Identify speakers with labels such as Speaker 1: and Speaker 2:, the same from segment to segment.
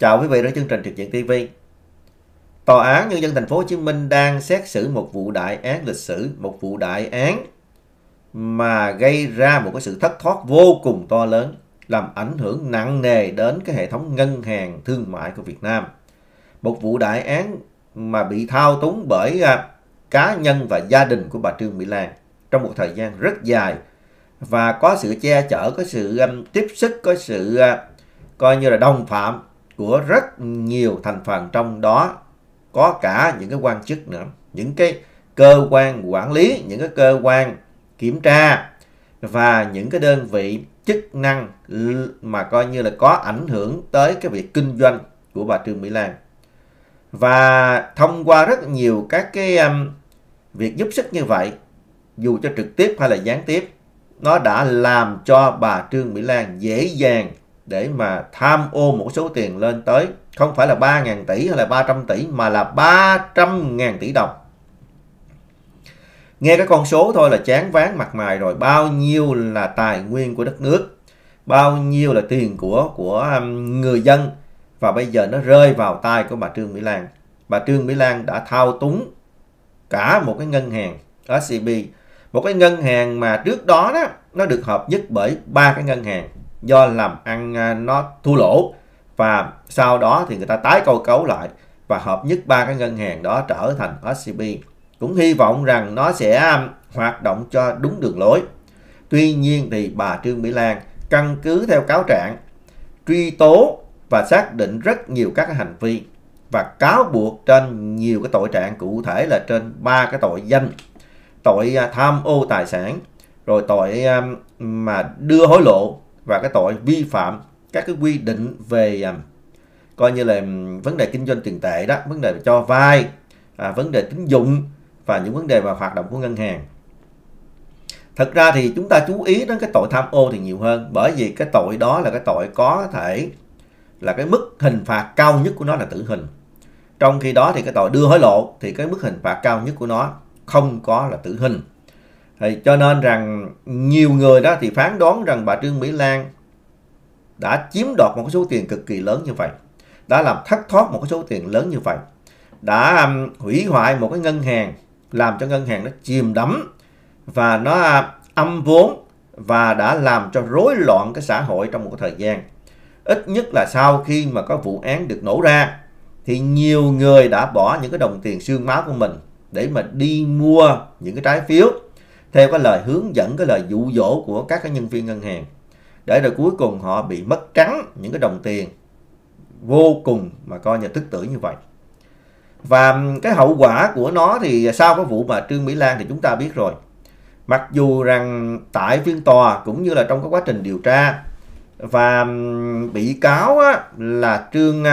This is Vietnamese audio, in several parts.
Speaker 1: Chào quý vị đến chương trình Trực diện TV. Tòa án Nhân dân thành phố Hồ Chí Minh đang xét xử một vụ đại án lịch sử, một vụ đại án mà gây ra một cái sự thất thoát vô cùng to lớn, làm ảnh hưởng nặng nề đến cái hệ thống ngân hàng thương mại của Việt Nam. Một vụ đại án mà bị thao túng bởi cá nhân và gia đình của bà Trương Mỹ Lan trong một thời gian rất dài, và có sự che chở, có sự tiếp sức, có sự coi như là đồng phạm của rất nhiều thành phần, trong đó có cả những cái quan chức nữa, những cái cơ quan quản lý, những cái cơ quan kiểm tra và những cái đơn vị chức năng mà coi như là có ảnh hưởng tới cái việc kinh doanh của bà Trương Mỹ Lan. Và thông qua rất nhiều các cái việc giúp sức như vậy, dù cho trực tiếp hay là gián tiếp, nó đã làm cho bà Trương Mỹ Lan dễ dàng để mà tham ô một số tiền lên tới không phải là 3.000 tỷ hay là 300 tỷ mà là 300.000 tỷ đồng. Nghe cái con số thôi là chán váng mặt mày rồi. Bao nhiêu là tài nguyên của đất nước, bao nhiêu là tiền của người dân, và bây giờ nó rơi vào tay của bà Trương Mỹ Lan. Bà Trương Mỹ Lan đã thao túng cả một cái ngân hàng SCB, một cái ngân hàng mà trước đó nó được hợp nhất bởi 3 cái ngân hàng do làm ăn nó thua lỗ, và sau đó thì người ta tái cơ cấu lại và hợp nhất 3 cái ngân hàng đó trở thành SCB. Cũng hy vọng rằng nó sẽ hoạt động cho đúng đường lối. Tuy nhiên thì bà Trương Mỹ Lan căn cứ theo cáo trạng truy tố và xác định rất nhiều các cái hành vi và cáo buộc trên nhiều cái tội trạng, cụ thể là trên 3 cái tội danh: tội tham ô tài sản, rồi tội mà đưa hối lộ, và cái tội vi phạm các cái quy định về coi như là vấn đề kinh doanh tiền tệ đó, vấn đề cho vay, vấn đề tín dụng và những vấn đề về hoạt động của ngân hàng. Thật ra thì chúng ta chú ý đến cái tội tham ô thì nhiều hơn, bởi vì cái tội đó là cái tội có thể là cái mức hình phạt cao nhất của nó là tử hình. Trong khi đó thì cái tội đưa hối lộ thì cái mức hình phạt cao nhất của nó không có là tử hình. Thì cho nên rằng nhiều người đó thì phán đoán rằng bà Trương Mỹ Lan đã chiếm đoạt một cái số tiền cực kỳ lớn như vậy, đã làm thất thoát một cái số tiền lớn như vậy, đã hủy hoại một cái ngân hàng, làm cho ngân hàng nó chìm đắm và nó âm vốn, và đã làm cho rối loạn cái xã hội trong một cái thời gian. Ít nhất là sau khi mà có vụ án được nổ ra thì nhiều người đã bỏ những cái đồng tiền xương máu của mình để mà đi mua những cái trái phiếu theo cái lời hướng dẫn, cái lời dụ dỗ của các cái nhân viên ngân hàng, để rồi cuối cùng họ bị mất trắng những cái đồng tiền vô cùng mà coi như tức tử như vậy. Và cái hậu quả của nó thì sau cái vụ mà Trương Mỹ Lan thì chúng ta biết rồi. Mặc dù rằng tại phiên tòa cũng như là trong cái quá trình điều tra, và bị cáo là Trương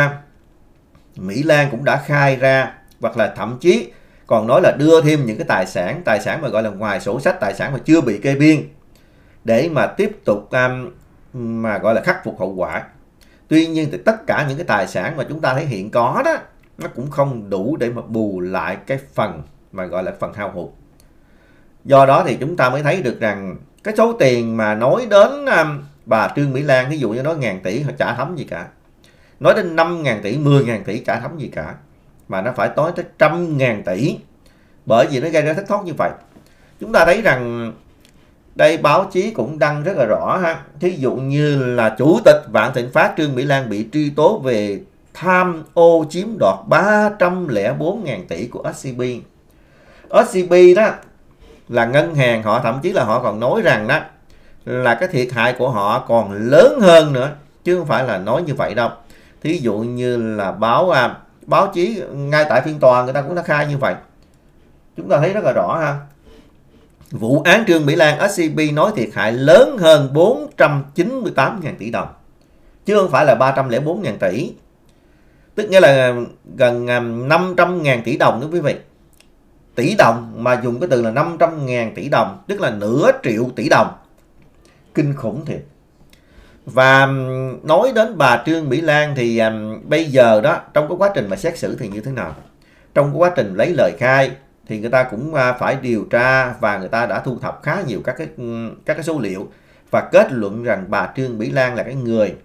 Speaker 1: Mỹ Lan cũng đã khai ra, hoặc là thậm chí còn nói là đưa thêm những cái tài sản mà gọi là ngoài sổ sách, tài sản mà chưa bị kê biên, để mà tiếp tục mà gọi là khắc phục hậu quả. Tuy nhiên thì tất cả những cái tài sản mà chúng ta thấy hiện có đó, nó cũng không đủ để mà bù lại cái phần mà gọi là phần hao hụt. Do đó thì chúng ta mới thấy được rằng cái số tiền mà nói đến bà Trương Mỹ Lan, ví dụ như nói 1.000 tỷ họ chả thấm gì cả, nói đến 5.000 tỷ, 10.000 tỷ chả thấm gì cả, mà nó phải nói tới 100.000 tỷ, bởi vì nó gây ra thất thoát như vậy. Chúng ta thấy rằng đây báo chí cũng đăng rất là rõ ha. Thí dụ như là Chủ tịch Vạn Thịnh Phát Trương Mỹ Lan bị truy tố về tham ô chiếm đoạt 304.000 tỷ của SCB. SCB đó là ngân hàng, họ thậm chí là họ còn nói rằng đó là cái thiệt hại của họ còn lớn hơn nữa, chứ không phải là nói như vậy đâu. Thí dụ như là báo chí ngay tại phiên tòa người ta cũng đã khai như vậy. Chúng ta thấy rất là rõ ha. Vụ án Trương Mỹ Lan, SCB nói thiệt hại lớn hơn 498.000 tỷ đồng, chứ không phải là 304.000 tỷ. Tức nghĩa là gần 500.000 tỷ đồng đó quý vị. Tỷ đồng mà dùng cái từ là 500.000 tỷ đồng, tức là nửa triệu tỷ đồng. Kinh khủng thiệt. Và nói đến bà Trương Mỹ Lan thì bây giờ đó, trong cái quá trình mà xét xử thì như thế nào? Trong cái quá trình lấy lời khai thì người ta cũng phải điều tra, và người ta đã thu thập khá nhiều các cái số liệu và kết luận rằng bà Trương Mỹ Lan là cái người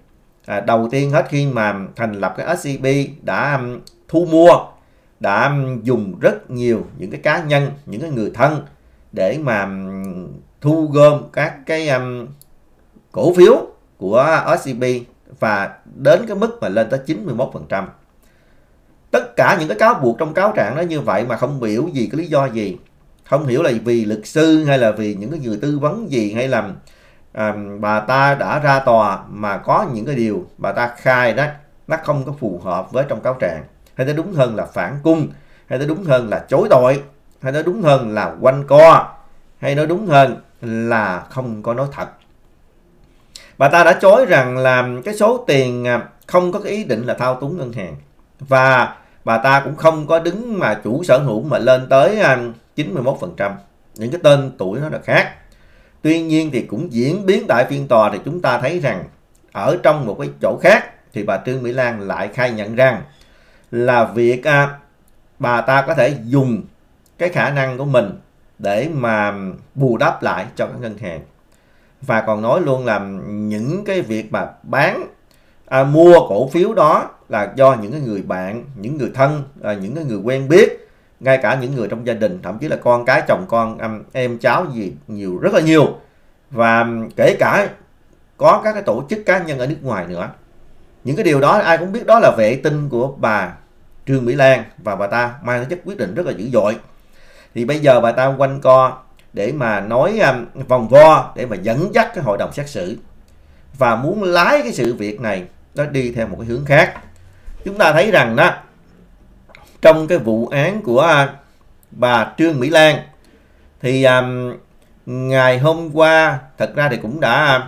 Speaker 1: Đầu tiên hết khi mà thành lập cái SCB đã thu mua, đã dùng rất nhiều những cái cá nhân, những cái người thân để mà thu gom các cái cổ phiếu của SCB và đến cái mức mà lên tới 91%. Tất cả những cái cáo buộc trong cáo trạng đó như vậy mà không biểu gì cái lý do gì. Không hiểu là vì luật sư hay là vì những cái người tư vấn gì, hay là bà ta đã ra tòa mà có những cái điều bà ta khai đó nó không có phù hợp với trong cáo trạng, hay nói đúng hơn là phản cung, hay nói đúng hơn là chối tội, hay nói đúng hơn là quanh co, hay nói đúng hơn là không có nói thật. Bà ta đã chối rằng là cái số tiền không có cái ý định là thao túng ngân hàng, và bà ta cũng không có đứng mà chủ sở hữu mà lên tới 91%. Những cái tên tuổi nó là khác. Tuy nhiên thì cũng diễn biến tại phiên tòa thì chúng ta thấy rằng ở trong một cái chỗ khác thì bà Trương Mỹ Lan lại khai nhận rằng là việc bà ta có thể dùng cái khả năng của mình để mà bù đắp lại cho các ngân hàng, và còn nói luôn là những cái việc mà bán mua cổ phiếu đó là do những cái người bạn, những người thân, những cái người quen biết, ngay cả những người trong gia đình, thậm chí là con cái, chồng con, em cháu gì nhiều, rất là nhiều, và kể cả có các cái tổ chức cá nhân ở nước ngoài nữa. Những cái điều đó ai cũng biết đó là vệ tinh của bà Trương Mỹ Lan, và bà ta mang tính chất quyết định rất là dữ dội. Thì bây giờ bà ta quanh co để mà nói vòng vo để mà dẫn dắt cái hội đồng xét xử, và muốn lái cái sự việc này nó đi theo một cái hướng khác. Chúng ta thấy rằng đó, trong cái vụ án của bà Trương Mỹ Lan thì ngày hôm qua thật ra thì cũng đã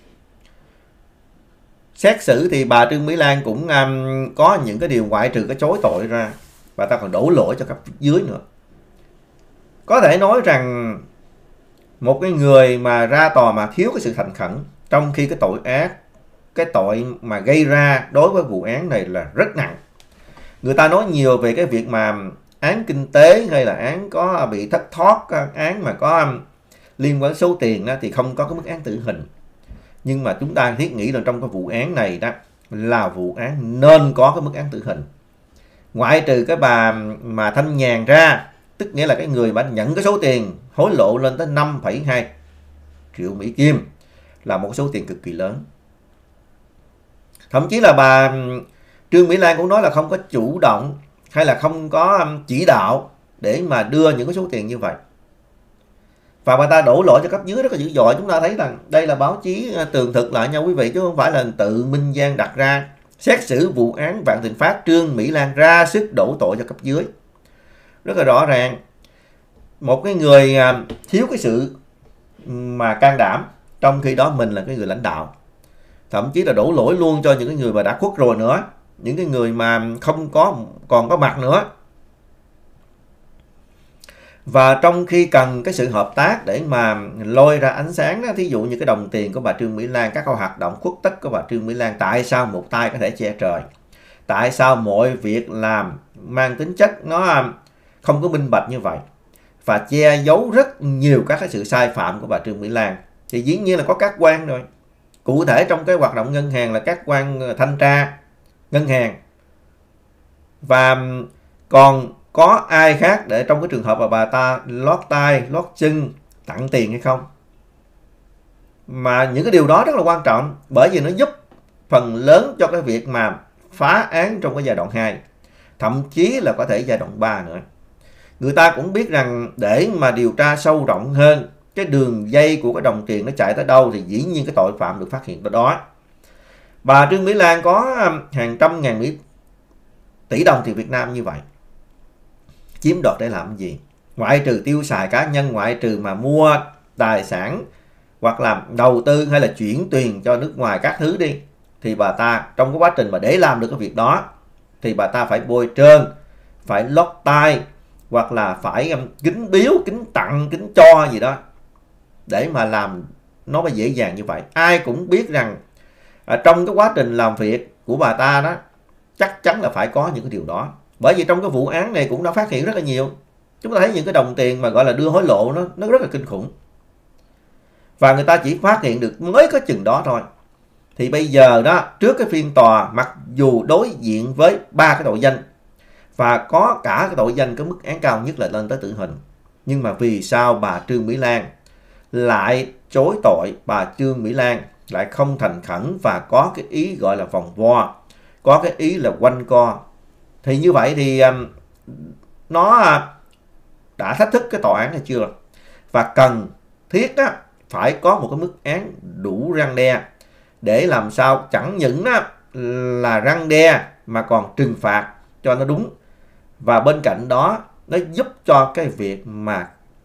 Speaker 1: xét xử, thì bà Trương Mỹ Lan cũng có những cái điều ngoại trừ cái chối tội ra, bà ta còn đổ lỗi cho cấp dưới nữa. Có thể nói rằng một cái người mà ra tòa mà thiếu cái sự thành khẩn, trong khi cái tội ác, cái tội mà gây ra đối với vụ án này là rất nặng. Người ta nói nhiều về cái việc mà án kinh tế hay là án có bị thất thoát, án mà có liên quan số tiền đó, thì không có cái mức án tử hình. Nhưng mà chúng ta thiết nghĩ rằng trong cái vụ án này đó là vụ án nên có cái mức án tử hình. Ngoại trừ cái bà mà Thanh Nhàn ra, tức nghĩa là cái người bà nhận cái số tiền hối lộ lên tới 5,2 triệu Mỹ Kim, là một số tiền cực kỳ lớn. Thậm chí là bà Trương Mỹ Lan cũng nói là không có chủ động hay là không có chỉ đạo để mà đưa những cái số tiền như vậy. Và bà ta đổ lỗi cho cấp dưới rất là dữ dội. Chúng ta thấy rằng đây là báo chí tường thực lại nha quý vị, chứ không phải là tự Minh Giang đặt ra. Xét xử vụ án Vạn Thịnh Phát, Trương Mỹ Lan ra sức đổ tội cho cấp dưới. Rất là rõ ràng. Một cái người thiếu cái sự mà can đảm, trong khi đó mình là cái người lãnh đạo. Thậm chí là đổ lỗi luôn cho những cái người mà đã khuất rồi nữa, những cái người mà không còn có mặt nữa. Và trong khi cần cái sự hợp tác để mà lôi ra ánh sáng đó, thí dụ như cái đồng tiền của bà Trương Mỹ Lan, các hoạt động khuất tất của bà Trương Mỹ Lan, tại sao một tay có thể che trời? Tại sao mọi việc làm mang tính chất nó không có minh bạch như vậy, và che giấu rất nhiều các cái sự sai phạm của bà Trương Mỹ Lan? Thì dĩ nhiên là có các quan rồi. Cụ thể trong cái hoạt động ngân hàng là các quan thanh tra ngân hàng. Và còn có ai khác để trong cái trường hợp mà bà ta lót tai, lót chân, tặng tiền hay không? Mà những cái điều đó rất là quan trọng, bởi vì nó giúp phần lớn cho cái việc mà phá án trong cái giai đoạn 2, thậm chí là có thể giai đoạn 3 nữa. Người ta cũng biết rằng để mà điều tra sâu rộng hơn cái đường dây của cái đồng tiền nó chạy tới đâu thì dĩ nhiên cái tội phạm được phát hiện tới đó. Bà Trương Mỹ Lan có hàng trăm ngàn tỷ đồng tiền Việt Nam như vậy, chiếm đoạt để làm gì? Ngoại trừ tiêu xài cá nhân, ngoại trừ mà mua tài sản hoặc là đầu tư hay là chuyển tiền cho nước ngoài các thứ đi, thì bà ta trong cái quá trình mà để làm được cái việc đó thì bà ta phải bôi trơn, phải lót tai, hoặc là phải kính biếu, kính tặng, kính cho gì đó để mà làm nó phải dễ dàng như vậy. Ai cũng biết rằng trong cái quá trình làm việc của bà ta đó chắc chắn là phải có những cái điều đó. Bởi vì trong cái vụ án này cũng đã phát hiện rất là nhiều. Chúng ta thấy những cái đồng tiền mà gọi là đưa hối lộ nó rất là kinh khủng. Và người ta chỉ phát hiện được mới có chừng đó thôi. Thì bây giờ đó, trước cái phiên tòa, mặc dù đối diện với 3 cái tội danh và có cả cái tội danh có mức án cao nhất là lên tới tử hình, nhưng mà vì sao bà Trương Mỹ Lan lại chối tội? Bà Trương Mỹ Lan lại không thành khẩn và có cái ý gọi là vòng vo, có cái ý là quanh co. Thì như vậy thì nó đã thách thức cái tòa án hay chưa? Và cần thiết á, phải có một cái mức án đủ răn đe để làm sao chẳng những là răn đe mà còn trừng phạt cho nó đúng. Và bên cạnh đó nó giúp cho cái việc mà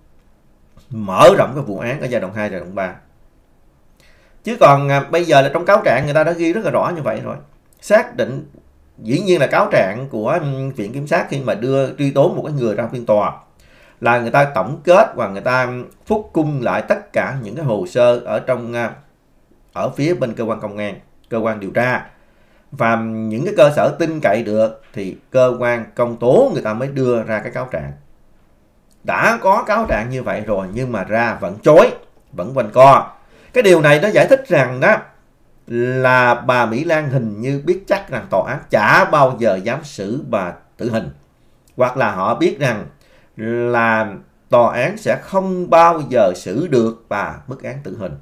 Speaker 1: mở rộng cái vụ án ở giai đoạn 2, giai đoạn 3. Chứ còn bây giờ là trong cáo trạng người ta đã ghi rất là rõ như vậy rồi. Xác định, dĩ nhiên là cáo trạng của Viện Kiểm sát khi mà đưa truy tố một cái người ra phiên tòa là người ta tổng kết và người ta phúc cung lại tất cả những cái hồ sơ ở phía bên cơ quan công an, cơ quan điều tra. Và những cái cơ sở tin cậy được thì cơ quan công tố người ta mới đưa ra cái cáo trạng. Đã có cáo trạng như vậy rồi nhưng mà ra vẫn chối, vẫn quanh co. Cái điều này nó giải thích rằng đó là bà Mỹ Lan hình như biết chắc rằng tòa án chả bao giờ dám xử bà tử hình, hoặc là họ biết rằng là tòa án sẽ không bao giờ xử được bà mức án tử hình.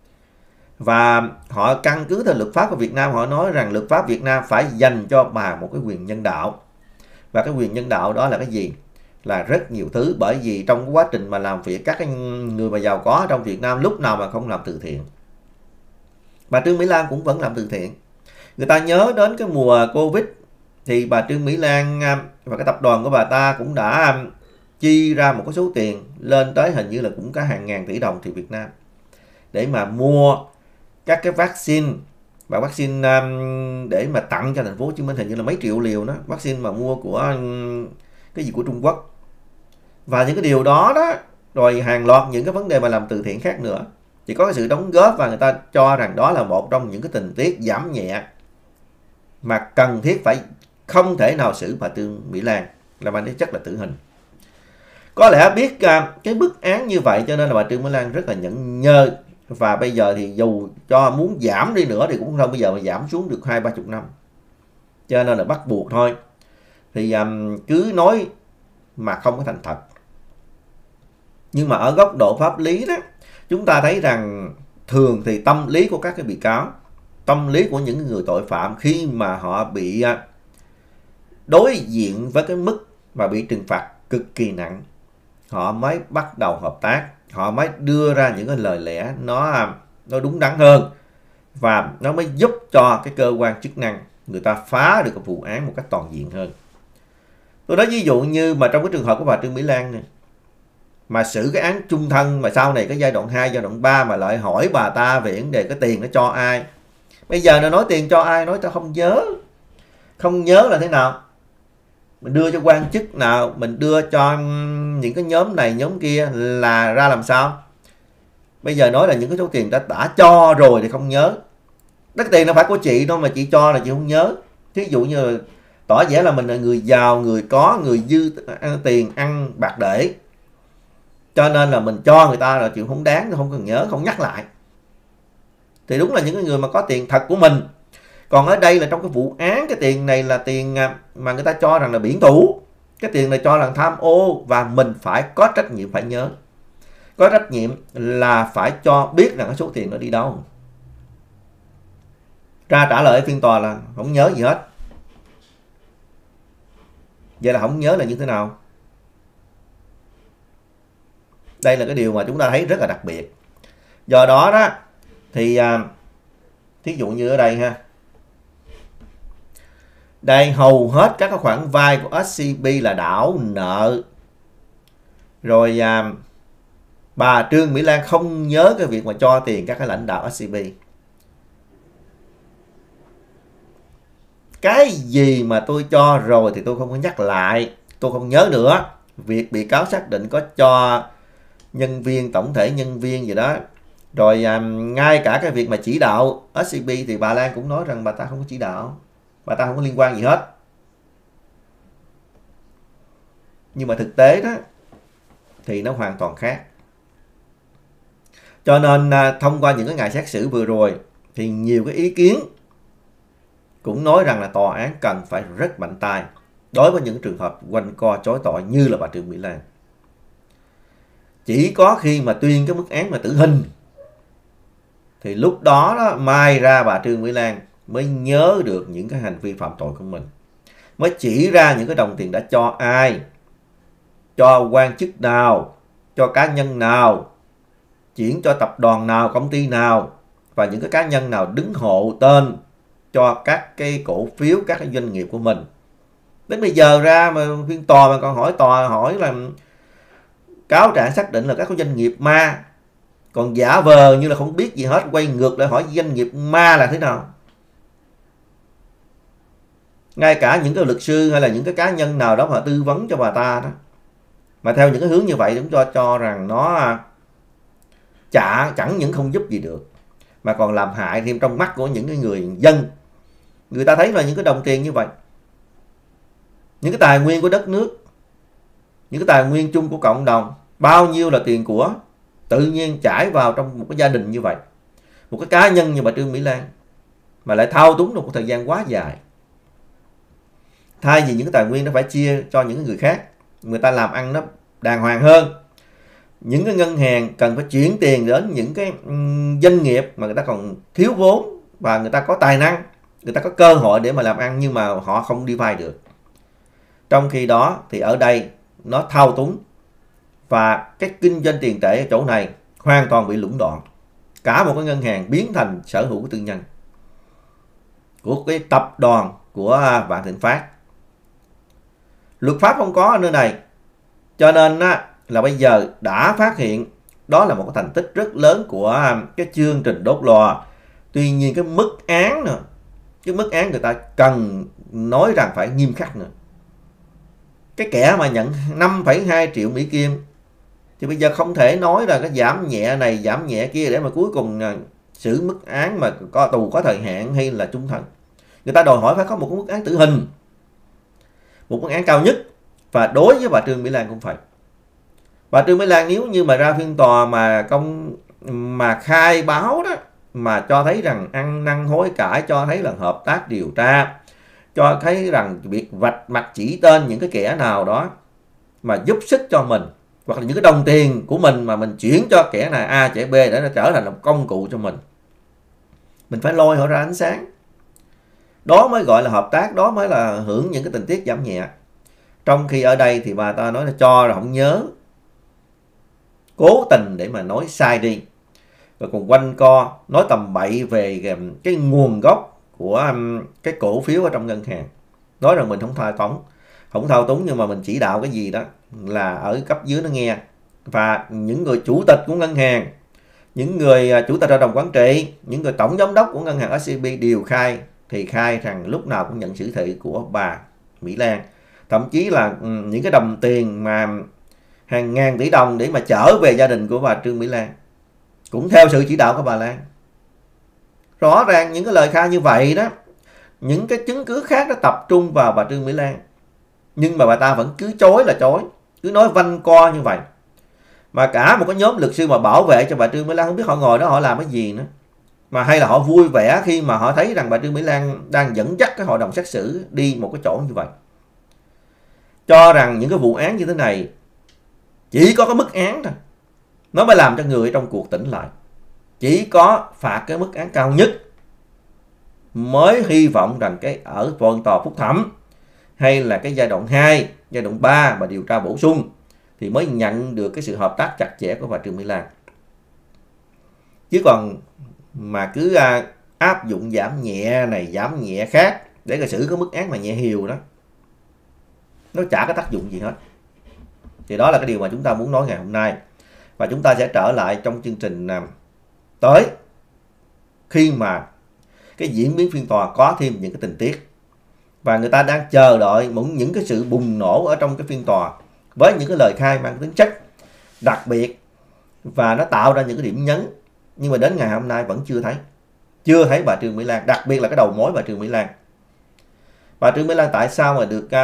Speaker 1: Và họ căn cứ theo luật pháp của Việt Nam, họ nói rằng luật pháp Việt Nam phải dành cho bà một cái quyền nhân đạo. Và cái quyền nhân đạo đó là cái gì? Là rất nhiều thứ, bởi vì trong cái quá trình mà làm việc, các cái người mà giàu có trong Việt Nam lúc nào mà không làm từ thiện. Bà Trương Mỹ Lan cũng vẫn làm từ thiện. Người ta nhớ đến cái mùa Covid thì bà Trương Mỹ Lan và cái tập đoàn của bà ta cũng đã chi ra một cái số tiền lên tới hình như là cũng có hàng ngàn tỷ đồng thì Việt Nam để mà mua các cái vaccine, và vaccine để mà tặng cho thành phố Hồ Chí Minh hình như là mấy triệu liều đó, vaccine mà mua của cái gì của Trung Quốc. Và những cái điều đó đó, rồi hàng loạt những cái vấn đề mà làm từ thiện khác nữa, chỉ có cái sự đóng góp và người ta cho rằng đó là một trong những cái tình tiết giảm nhẹ mà cần thiết phải không thể nào xử bà Trương Mỹ Lan là mang tính chất là tử hình. Có lẽ biết cái bức án như vậy cho nên là bà Trương Mỹ Lan rất là nhẫn nhơ. Và bây giờ thì dù cho muốn giảm đi nữa thì cũng không bây giờ mà giảm xuống được 20-30 năm. Cho nên là bắt buộc thôi. Thì cứ nói mà không có thành thật. Nhưng mà ở góc độ pháp lý đó, chúng ta thấy rằng thường thì tâm lý của các cái bị cáo, tâm lý của những người tội phạm khi mà họ bị đối diện với cái mức mà bị trừng phạt cực kỳ nặng, họ mới bắt đầu hợp tác, họ mới đưa ra những cái lời lẽ nó đúng đắn hơn, và nó mới giúp cho cái cơ quan chức năng người ta phá được cái vụ án một cách toàn diện hơn. Tôi nói ví dụ như mà trong cái trường hợp của bà Trương Mỹ Lan này, mà xử cái án chung thân mà sau này cái giai đoạn 2, giai đoạn 3 mà lại hỏi bà ta về vấn đề cái tiền nó cho ai. Bây giờ nó nói tiền cho ai, nói tao không nhớ. Không nhớ là thế nào? Mình đưa cho quan chức nào, mình đưa cho những cái nhóm này nhóm kia là ra làm sao? Bây giờ nói là những cái số tiền đã cho rồi thì không nhớ. Cái tiền nó phải của chị đâu mà chị cho là chị không nhớ. Thí dụ như là tỏ vẻ là mình là người giàu, người có, người dư tiền ăn bạc để, cho nên là mình cho người ta là chuyện không đáng, không cần nhớ, không nhắc lại. Thì đúng là những người mà có tiền thật của mình. Còn ở đây là trong cái vụ án, cái tiền này là tiền mà người ta cho rằng là biển thủ. Cái tiền này cho là tham ô, và mình phải có trách nhiệm phải nhớ. Có trách nhiệm là phải cho biết rằng cái số tiền nó đi đâu. Ra trả lời ở phiên tòa là không nhớ gì hết. Vậy là không nhớ là như thế nào? Đây là cái điều mà chúng ta thấy rất là đặc biệt. Do đó đó thì thí dụ như ở đây ha, đây hầu hết các khoản vay của SCB là đảo nợ. Rồi bà Trương Mỹ Lan không nhớ cái việc mà cho tiền các cái lãnh đạo SCB. Cái gì mà tôi cho rồi thì tôi không có nhắc lại, tôi không nhớ nữa. Việc bị cáo xác định có cho nhân viên, tổng thể nhân viên gì đó. Rồi ngay cả cái việc mà chỉ đạo SCB thì bà Lan cũng nói rằng bà ta không có chỉ đạo, bà ta không có liên quan gì hết. Nhưng mà thực tế đó thì nó hoàn toàn khác. Cho nên thông qua những cái ngày xét xử vừa rồi thì nhiều cái ý kiến cũng nói rằng là tòa án cần phải rất mạnh tay đối với những trường hợp quanh co chối tội như là bà Trương Mỹ Lan. Chỉ có khi mà tuyên cái mức án mà tử hình thì lúc đó, mai ra bà Trương Mỹ Lan mới nhớ được những cái hành vi phạm tội của mình, mới chỉ ra những cái đồng tiền đã cho ai, cho quan chức nào, cho cá nhân nào, chuyển cho tập đoàn nào, công ty nào, và những cái cá nhân nào đứng hộ tên cho các cái cổ phiếu, các cái doanh nghiệp của mình. Đến bây giờ ra mà phiên tòa mà còn tòa hỏi là cáo trạng xác định là các cái doanh nghiệp ma, còn giả vờ như là không biết gì hết, quay ngược lại hỏi doanh nghiệp ma là thế nào. Ngay cả những cái luật sư hay là những cái cá nhân nào đó mà tư vấn cho bà ta đó, mà theo những cái hướng như vậy, chúng cho rằng nó chẳng những không giúp gì được mà còn làm hại thêm trong mắt của những cái người dân. Người ta thấy là những cái đồng tiền như vậy, những cái tài nguyên của đất nước, những cái tài nguyên chung của cộng đồng, bao nhiêu là tiền của tự nhiên chảy vào trong một cái gia đình như vậy, một cái cá nhân như bà Trương Mỹ Lan, mà lại thao túng một thời gian quá dài. Thay vì những cái tài nguyên nó phải chia cho những người khác, người ta làm ăn nó đàng hoàng hơn. Những cái ngân hàng cần phải chuyển tiền đến những cái doanh nghiệp mà người ta còn thiếu vốn và người ta có tài năng, người ta có cơ hội để mà làm ăn, nhưng mà họ không đi vay được. Trong khi đó thì ở đây nó thao túng, và cái kinh doanh tiền tệ ở chỗ này hoàn toàn bị lũng đoạn. Cả một cái ngân hàng biến thành sở hữu của tư nhân, của cái tập đoàn của Vạn Thịnh Phát. Luật pháp không có ở nơi này, cho nên là bây giờ đã phát hiện đó là một cái thành tích rất lớn của cái chương trình đốt lò. Tuy nhiên cái mức án nữa, cái mức án người ta cần nói rằng phải nghiêm khắc nữa. Cái kẻ mà nhận 5,2 triệu Mỹ Kim thì bây giờ không thể nói là cái giảm nhẹ này giảm nhẹ kia để mà cuối cùng xử mức án mà có tù có thời hạn hay là chung thân. Người ta đòi hỏi phải có một cái mức án tử hình, một mức án cao nhất. Và đối với bà Trương Mỹ Lan cũng vậy. Bà Trương Mỹ Lan nếu như mà ra phiên tòa mà khai báo đó, mà cho thấy rằng ăn năn hối cải, cho thấy là hợp tác điều tra, cho thấy rằng việc vạch mặt chỉ tên những cái kẻ nào đó mà giúp sức cho mình, hoặc là những cái đồng tiền của mình mà mình chuyển cho kẻ này A kẻ B để nó trở thành một công cụ cho mình phải lôi họ ra ánh sáng. Đó mới gọi là hợp tác, đó mới là hưởng những cái tình tiết giảm nhẹ. Trong khi ở đây thì bà ta nói là cho là không nhớ, cố tình để mà nói sai đi, và còn quanh co nói tầm bậy về cái nguồn gốc của cái cổ phiếu ở trong ngân hàng, nói rằng mình không thao túng nhưng mà mình chỉ đạo cái gì đó là ở cấp dưới nó nghe. Và những người chủ tịch của ngân hàng, những người chủ tịch hội đồng quản trị, những người tổng giám đốc của ngân hàng SCB đều khai rằng lúc nào cũng nhận chỉ thị của bà Mỹ Lan. Thậm chí là những cái đồng tiền mà hàng ngàn tỷ đồng để mà trở về gia đình của bà Trương Mỹ Lan cũng theo sự chỉ đạo của bà Lan. Rõ ràng những cái lời khai như vậy đó, những cái chứng cứ khác nó tập trung vào bà Trương Mỹ Lan, nhưng mà bà ta vẫn cứ chối là chối, cứ nói vanh co như vậy. Mà cả một cái nhóm luật sư mà bảo vệ cho bà Trương Mỹ Lan, không biết họ ngồi đó họ làm cái gì nữa, mà hay là họ vui vẻ khi mà họ thấy rằng bà Trương Mỹ Lan đang dẫn dắt cái hội đồng xét xử đi một cái chỗ như vậy. Cho rằng những cái vụ án như thế này chỉ có cái mức án thôi, nó mới làm cho người trong cuộc tỉnh lại. Chỉ có phạt cái mức án cao nhất mới hy vọng rằng cái ở phiên tòa phúc thẩm hay là cái giai đoạn 2, giai đoạn 3 mà điều tra bổ sung thì mới nhận được cái sự hợp tác chặt chẽ của bà Trương Mỹ Lan. Chứ còn mà cứ áp dụng giảm nhẹ này giảm nhẹ khác để cái xử cái mức án mà nhẹ hiều đó, nó chả có tác dụng gì hết. Thì đó là cái điều mà chúng ta muốn nói ngày hôm nay. Và chúng ta sẽ trở lại trong chương trình tới, khi mà cái diễn biến phiên tòa có thêm những cái tình tiết, và người ta đang chờ đợi những cái sự bùng nổ ở trong cái phiên tòa với những cái lời khai mang tính chất đặc biệt, và nó tạo ra những cái điểm nhấn. Nhưng mà đến ngày hôm nay vẫn chưa thấy bà Trương Mỹ Lan, đặc biệt là cái đầu mối bà Trương Mỹ Lan. Bà Trương Mỹ Lan tại sao mà được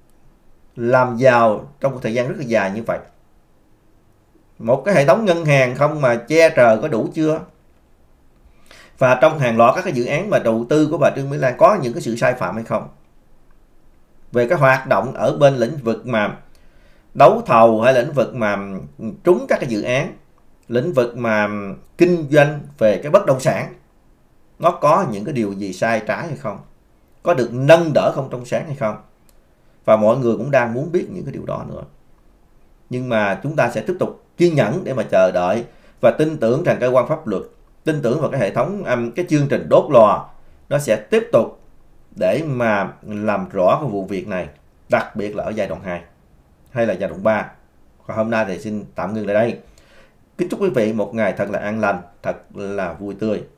Speaker 1: làm giàu trong một thời gian rất là dài như vậy? Một cái hệ thống ngân hàng không mà che trời có đủ chưa? Và trong hàng loạt các cái dự án mà đầu tư của bà Trương Mỹ Lan có những cái sự sai phạm hay không? Về cái hoạt động ở bên lĩnh vực mà đấu thầu hay lĩnh vực mà trúng các cái dự án, lĩnh vực mà kinh doanh về cái bất động sản, nó có những cái điều gì sai trái hay không? Có được nâng đỡ không trong sáng hay không? Và mọi người cũng đang muốn biết những cái điều đó nữa. Nhưng mà chúng ta sẽ tiếp tục kiên nhẫn để mà chờ đợi và tin tưởng rằng cơ quan pháp luật, tin tưởng vào cái hệ thống, cái chương trình đốt lò nó sẽ tiếp tục để mà làm rõ cái vụ việc này, đặc biệt là ở giai đoạn 2 hay là giai đoạn 3. Còn hôm nay thì xin tạm ngừng lại đây. Kính chúc quý vị một ngày thật là an lành, thật là vui tươi.